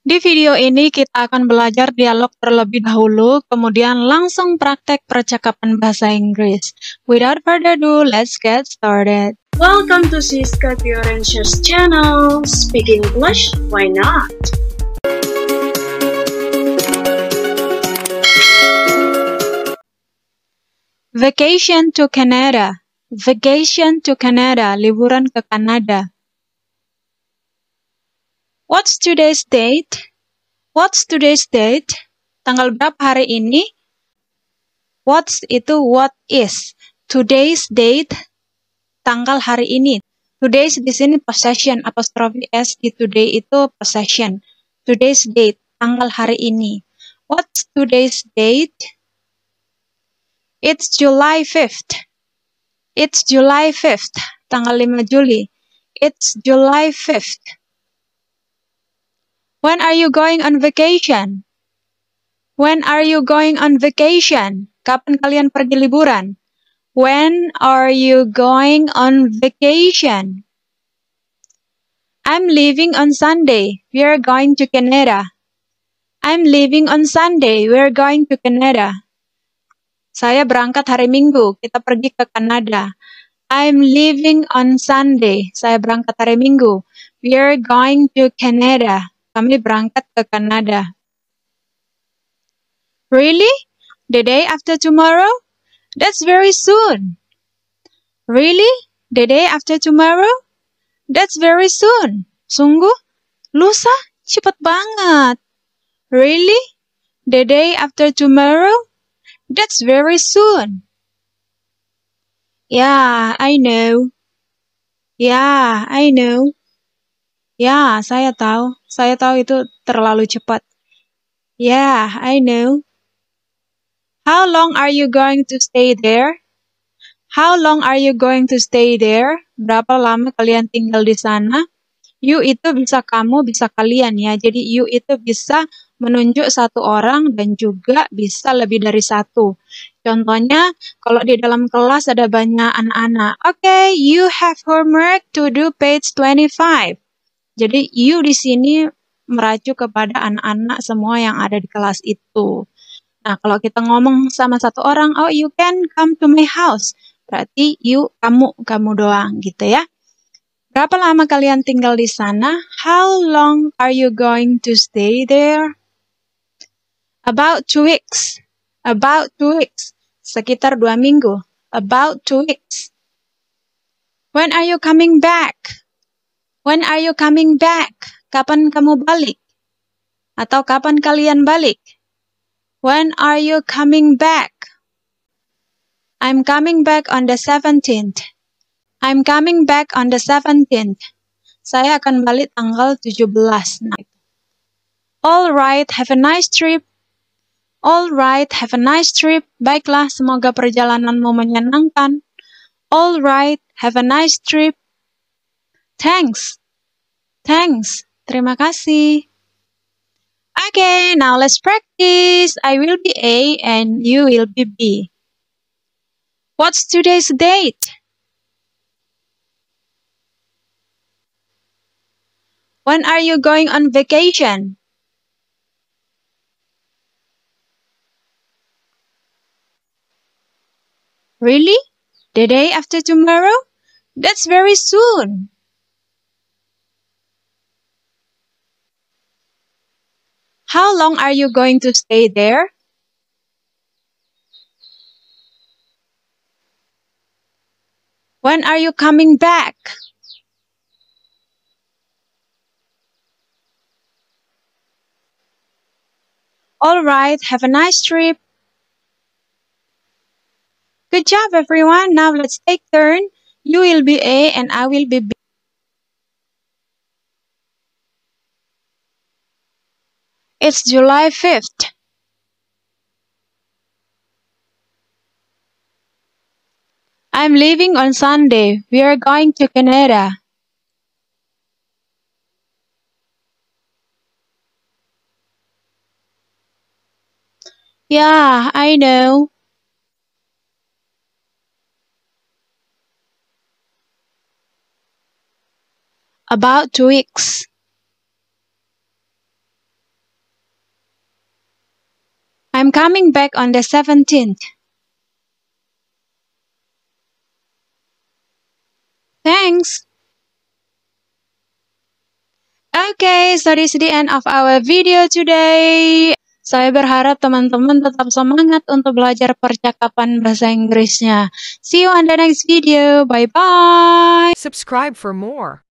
Di video ini kita akan belajar dialog terlebih dahulu, kemudian langsung praktek percakapan bahasa Inggris. Without further ado, let's get started. Welcome to Siska Fiorence's channel. Speak English, why not? Vacation to Canada. Vacation to Canada, liburan ke Kanada. What's today's date? What's today's date? Tanggal berapa hari ini? What's itu what is. Today's date, tanggal hari ini. Today's di sini possession, apostrophe s di today itu possession. Today's date, tanggal hari ini. What's today's date? It's July 5th. It's July 5th, tanggal 5 Juli. It's July 5th. When are you going on vacation? When are you going on vacation? Kapan kalian pergi liburan? When are you going on vacation? I'm leaving on Sunday. We are going to Canada. I'm leaving on Sunday. We are going to Canada. Saya berangkat hari Minggu. Kita pergi ke Kanada. I'm leaving on Sunday. Saya berangkat hari Minggu. We are going to Canada. Kami berangkat ke Kanada. Really? The day after tomorrow? That's very soon. Really? The day after tomorrow? That's very soon. Sungguh? Lusa? Cepat banget. Really? The day after tomorrow? That's very soon. Yeah, I know. Yeah, I know. Ya, saya tahu. Saya tahu itu terlalu cepat. Yeah, I know. How long are you going to stay there? How long are you going to stay there? Berapa lama kalian tinggal di sana? You itu bisa kamu, bisa kalian ya. Jadi you itu bisa menunjuk satu orang dan juga bisa lebih dari satu. Contohnya, kalau di dalam kelas ada banyak anak-anak. Okay, you have homework to do page 25. Jadi you di sini meracu kepada anak-anak semua yang ada di kelas itu. Nah, kalau kita ngomong sama satu orang, oh you can come to my house. Berarti you, kamu doang gitu ya. Berapa lama kalian tinggal di sana? How long are you going to stay there? About 2 weeks. About 2 weeks. Sekitar 2 minggu. About 2 weeks. When are you coming back? When are you coming back? Kapan kamu balik? Atau kapan kalian balik? When are you coming back? I'm coming back on the 17th. I'm coming back on the 17th. Saya akan balik tanggal 17. Nah, all right, have a nice trip. All right, have a nice trip. Baiklah, semoga perjalananmu menyenangkan. All right, have a nice trip. Thanks. Thanks. Terima kasih. Okay, now let's practice. I will be A and you will be B. What's today's date? When are you going on vacation? Really? The day after tomorrow? That's very soon. How long are you going to stay there? When are you coming back? All right, have a nice trip. Good job, everyone. Now let's take turn. You will be A and I will be B. It's July 5th. I'm leaving on Sunday. We are going to Canada. Yeah, I know. About 2 weeks. I'm coming back on the 17th. Thanks. Okay, so this is the end of our video today. Saya berharap teman-teman tetap semangat untuk belajar percakapan bahasa Inggrisnya. See you on the next video. Bye-bye. Subscribe for more.